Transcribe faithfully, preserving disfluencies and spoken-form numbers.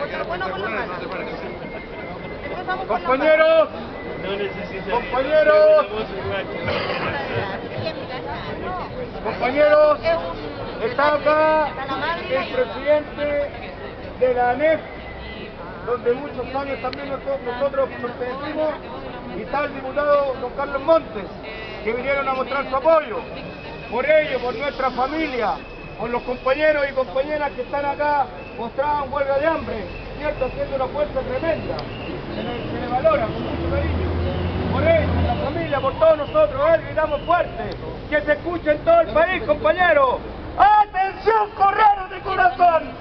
lo bueno con lo malo. Empezamos con Compañeros, compañeros, compañeros, está acá el presidente de la A N E F, donde muchos años también nosotros pertenecimos, y está el diputado don Carlos Montes, que vinieron a mostrar su apoyo. Por ello, por nuestra familia, por los compañeros y compañeras que están acá mostrados en huelga de hambre, ¿cierto? Haciendo una fuerza tremenda, se le, se le valora con mucho cariño. Por ello, por la familia, por todos nosotros, ¿eh? Gritamos fuerte, que se escuche en todo el país, compañeros. ¡Atención, correros de corazón!